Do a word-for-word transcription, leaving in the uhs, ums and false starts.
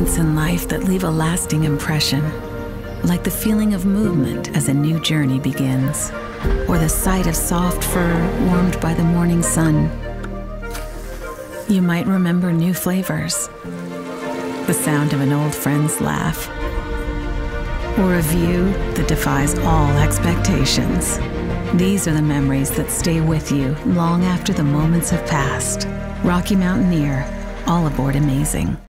moments in life that leave a lasting impression, like the feeling of movement as a new journey begins, or the sight of soft fur warmed by the morning sun. You might remember new flavors, the sound of an old friend's laugh, or a view that defies all expectations. These are the memories that stay with you long after the moments have passed. Rocky Mountaineer, all aboard amazing.